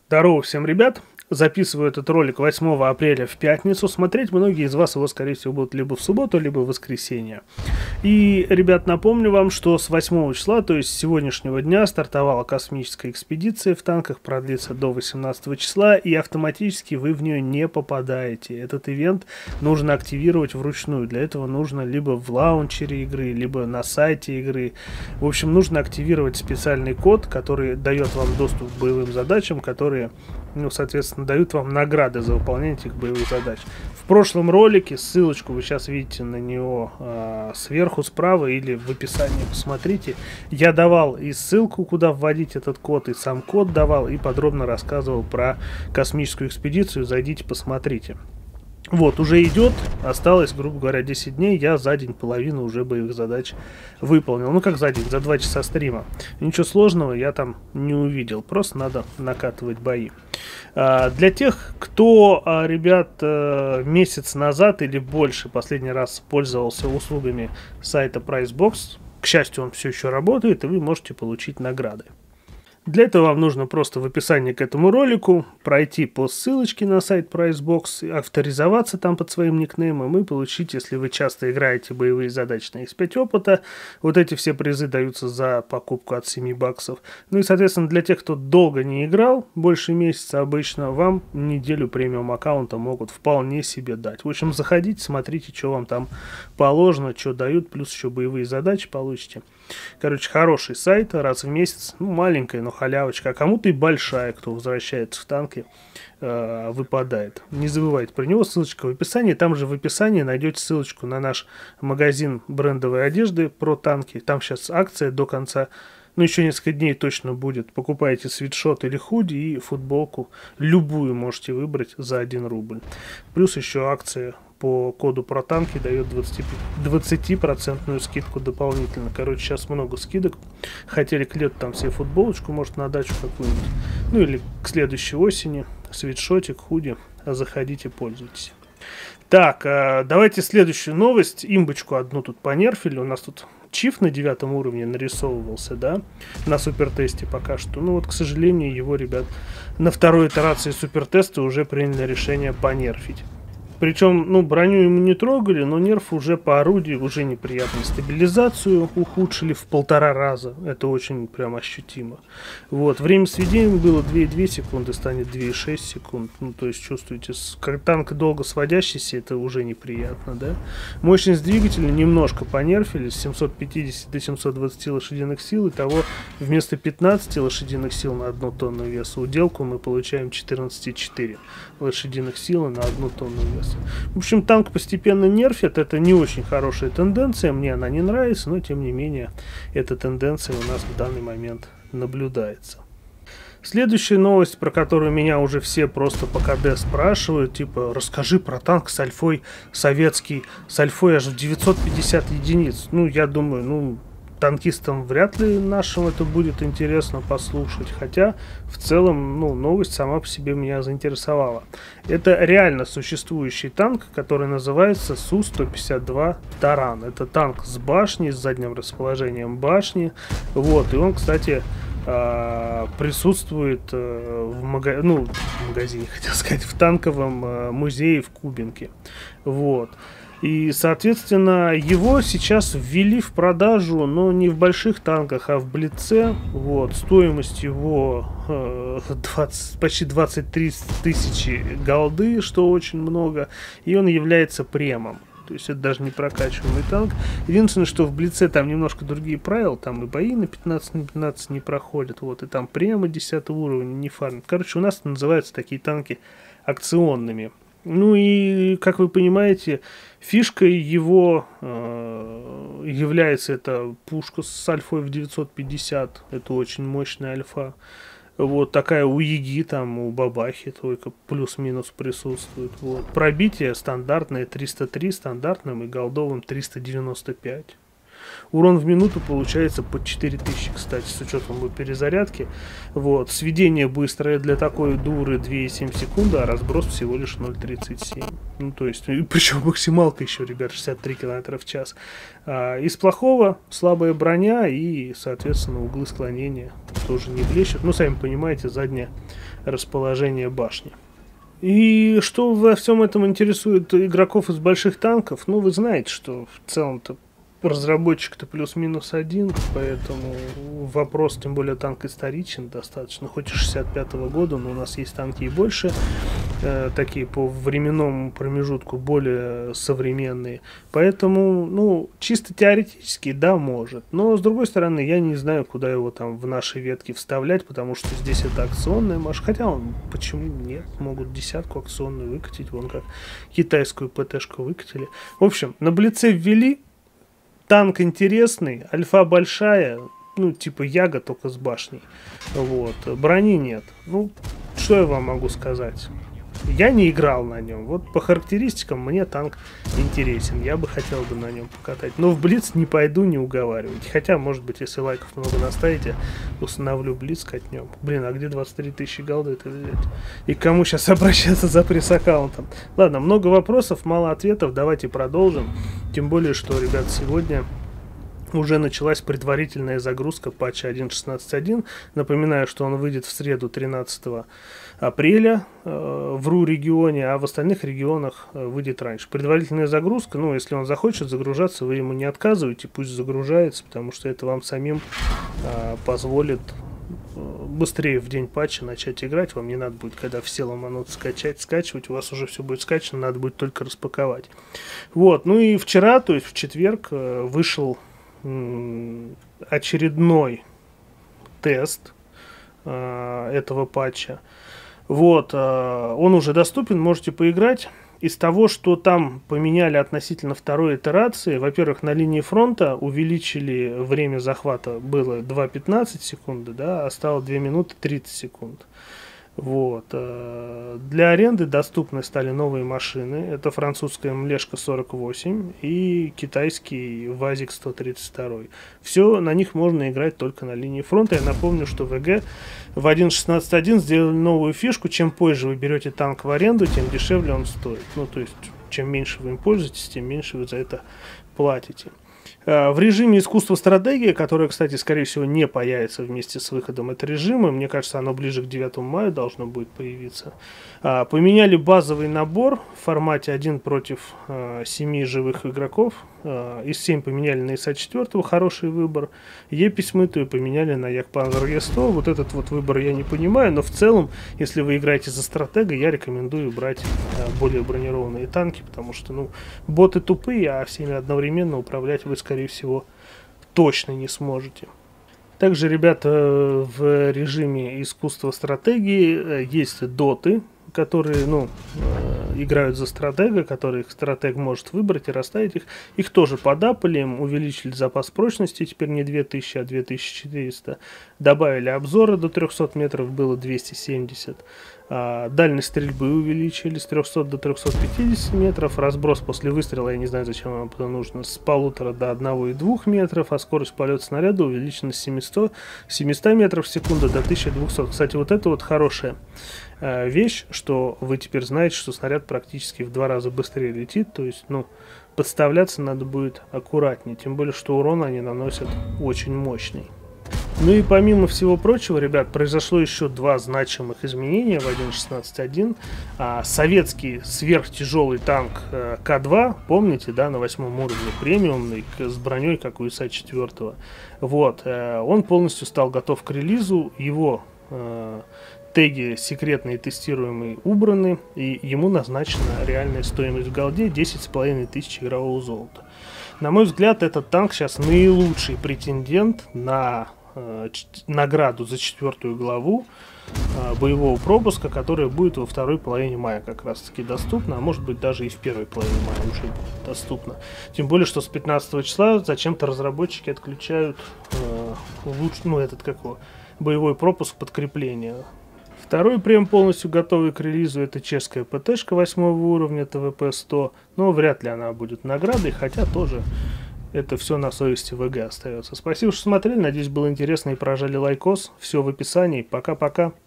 Здорово всем, ребят! Записываю этот ролик 8 апреля в пятницу. Смотреть многие из вас его, скорее всего, будут либо в субботу, либо в воскресенье. И, ребят, напомню вам, что с 8 числа, то есть с сегодняшнего дня, стартовала космическая экспедиция в танках, продлится до 18 числа, и автоматически вы в нее не попадаете. Этот ивент нужно активировать вручную. Для этого нужно либо в лаунчере игры, либо на сайте игры. В общем, нужно активировать специальный код, который дает вам доступ к боевым задачам, которые, соответственно, дают вам награды за выполнение этих боевых задач. В прошлом ролике, ссылочку вы сейчас видите на него сверху справа или в описании, посмотрите, я давал и ссылку, куда вводить этот код, и сам код давал, и подробно рассказывал про космическую экспедицию. Зайдите, посмотрите. Вот, уже идет, осталось, грубо говоря, 10 дней, я за день половину уже боевых задач выполнил. Ну, как за день, за 2 часа стрима. Ничего сложного я там не увидел, просто надо накатывать бои. Для тех, кто, ребят, месяц назад или больше последний раз пользовался услугами сайта PriceBox, к счастью, он все еще работает, и вы можете получить награды. Для этого вам нужно просто в описании к этому ролику пройти по ссылочке на сайт PriceBox, авторизоваться там под своим никнеймом и получить, если вы часто играете боевые задачи на X5 опыта, вот эти все призы даются за покупку от 7 баксов. Ну и, соответственно, для тех, кто долго не играл, больше месяца обычно, вам неделю премиум аккаунта могут вполне себе дать. В общем, заходите, смотрите, что вам там положено, что дают, плюс еще боевые задачи получите. Короче, хороший сайт, раз в месяц, ну, маленькая, но халявочка, а кому-то и большая, кто возвращается в танки, выпадает. Не забывайте про него, ссылочка в описании, там же в описании найдете ссылочку на наш магазин брендовой одежды про танки, там сейчас акция до конца, ну, еще несколько дней точно будет, покупаете свитшот или худи и футболку, любую можете выбрать за 1 рубль, плюс еще акция по коду про танки дает 20% скидку дополнительно. Короче, сейчас много скидок. Хотели к лету там себе футболочку, может, на дачу какую-нибудь. Ну, или к следующей осени. Свитшотик, худи. Заходите, пользуйтесь. Так, давайте следующую новость. Имбочку одну тут понерфили. У нас тут чиф на 9 уровне нарисовывался, да, на супертесте пока что. Ну вот, к сожалению, его, ребят, на второй итерации супертеста уже приняли решение понерфить. Причем, ну, броню ему не трогали, но нерф уже по орудию уже неприятно. Стабилизацию ухудшили в 1,5 раза. Это очень прям ощутимо. Вот. Время сведения было 2,2 секунды, станет 2,6 секунд. Ну, то есть, чувствуете, как танк долго сводящийся, это уже неприятно, да? Мощность двигателя немножко понерфили, с 750 до 720 лошадиных сил. Итого, вместо 15 лошадиных сил на 1 тонну веса уделку мы получаем 14,4 лошадиных сил на 1 тонну веса. В общем, танк постепенно нерфят, это не очень хорошая тенденция, мне она не нравится, но тем не менее, эта тенденция у нас в данный момент наблюдается. Следующая новость, про которую меня уже все просто по КД спрашивают, типа, расскажи про танк с альфой советский, с альфой аж в 950 единиц. Ну, я думаю, ну, танкистам вряд ли нашим это будет интересно послушать, хотя в целом, ну, новость сама по себе меня заинтересовала. Это реально существующий танк, который называется Су-152 Таран. Это танк с башней, с задним расположением башни, вот, и он, кстати, присутствует в магазине, хотел сказать, в танковом музее в Кубинке, вот. И, соответственно, его сейчас ввели в продажу, но не в больших танках, а в Блице. Вот. Стоимость его почти 23 тысячи голды, что очень много. И он является премом. То есть это даже не прокачиваемый танк. Единственное, что в Блице там немножко другие правила. Там и бои на 15 на 15 не проходят. Вот. И там према 10 уровня не фармят. Короче, у нас называются такие танки акционными. Ну и, как вы понимаете, фишкой его является эта пушка с альфой в 950. Это очень мощная альфа. Вот такая у Яги, там у Бабахи только плюс-минус присутствует. Вот. Пробитие стандартное 303 стандартным и голдовым 395. Урон в минуту получается под 4000, кстати, с учетом перезарядки. Вот. Сведение быстрое для такой дуры 2,7 секунды, а разброс всего лишь 0,37. Ну, то есть, причем максималка еще, ребят, 63 км в час. Из плохого слабая броня и, соответственно, углы склонения тоже не блещут. Ну, сами понимаете, заднее расположение башни. И что во всем этом интересует игроков из больших танков? Ну, вы знаете, что в целом-то разработчик-то плюс-минус один, поэтому вопрос, тем более танк историчен достаточно, хоть и 65-го года, но у нас есть танки и больше, такие по временному промежутку более современные, поэтому, ну, чисто теоретически, да, может, но, с другой стороны, я не знаю, куда его там в наши ветки вставлять, потому что здесь это акционная машина, хотя он, почему нет, могут десятку акционную выкатить, вон как китайскую ПТ-шку выкатили. В общем, на Блице ввели. Танк интересный, альфа большая, ну, типа Яга, только с башней. Вот. Брони нет. Ну, что я вам могу сказать? Я не играл на нем. Вот по характеристикам мне танк интересен. Я бы хотел бы на нем покатать. Но в Блиц не пойду, не уговаривайте. Хотя, может быть, если лайков много наставите, установлю Блиц, катнем. Блин, а где 23 тысячи голды это взять? И к кому сейчас обращаться за пресс-аккаунтом? Ладно, много вопросов, мало ответов. Давайте продолжим. Тем более, что, ребят, сегодня уже началась предварительная загрузка патча 1.16.1. Напоминаю, что он выйдет в среду 13 апреля в РУ-регионе, а в остальных регионах выйдет раньше. Предварительная загрузка, ну, если он захочет загружаться, вы ему не отказываете, пусть загружается, потому что это вам самим позволит быстрее в день патча начать играть. Вам не надо будет, когда все ломанут, скачивать, у вас уже все будет скачано, надо будет только распаковать. Вот, ну и вчера, то есть в четверг, вышел очередной тест этого патча. Вот, он уже доступен, можете поиграть. Из того, что там поменяли относительно второй итерации, во-первых, на линии фронта увеличили время захвата, было 2,15 секунды, да, а стало 2 минуты 30 секунд. Вот. Для аренды доступны стали новые машины. Это французская Млешка 48 и китайский ВАЗик 132. Все, на них можно играть только на линии фронта. Я напомню, что ВГ в 1.16.1 сделали новую фишку. Чем позже вы берете танк в аренду, тем дешевле он стоит. Ну, то есть, чем меньше вы им пользуетесь, тем меньше вы за это платите. В режиме искусства стратегия, которое, кстати, скорее всего, не появится вместе с выходом этого режима, мне кажется, оно ближе к 9 мая должно будет появиться, поменяли базовый набор в формате 1 против 7 живых игроков. Из 7 поменяли на ИСа-4, хороший выбор. Е-письмытую поменяли на Ягпанзер Е100. Вот этот вот выбор я не понимаю, но в целом, если вы играете за стратега, я рекомендую брать более бронированные танки, потому что, ну, боты тупые, а всеми одновременно управлять вы, скорее всего, точно не сможете. Также, ребята, в режиме искусства стратегии есть доты, которые, ну, играют за стратега, которых стратег может выбрать и расставить их. Их тоже подапали, им увеличили запас прочности, теперь не 2000, а 2400. Добавили обзоры до 300 метров, было 270. Дальность стрельбы увеличили с 300 до 350 метров. Разброс после выстрела, я не знаю, зачем вам это нужно, с 1,5 до 1,2 метров. А скорость полета снаряда увеличена с 700 метров в секунду до 1200. Кстати, вот это вот хорошая вещь, что вы теперь знаете, что снаряд практически в 2 раза быстрее летит. То есть, ну, подставляться надо будет аккуратнее. Тем более, что урон они наносят очень мощный. Ну и помимо всего прочего, ребят, произошло еще 2 значимых изменения в 1.16.1. Советский сверхтяжелый танк К2, помните, да, на 8 уровне, премиумный, с броней, как у ИСа-4. Вот, он полностью стал готов к релизу, его теги секретные тестируемые убраны, и ему назначена реальная стоимость в голде 10,5 тысяч игрового золота. На мой взгляд, этот танк сейчас наилучший претендент на награду за 4 главу боевого пропуска, которая будет во второй половине мая как раз таки доступна, а может быть даже и в первой половине мая уже будет доступна. Тем более, что с 15 числа зачем-то разработчики отключают боевой пропуск подкрепления. Второй прем полностью готовый к релизу, это чешская ПТ-шка 8 уровня ТВП-100, но вряд ли она будет наградой, хотя тоже это все на совести ВГ остается. Спасибо, что смотрели. Надеюсь, было интересно и прожали лайкос. Все в описании. Пока-пока.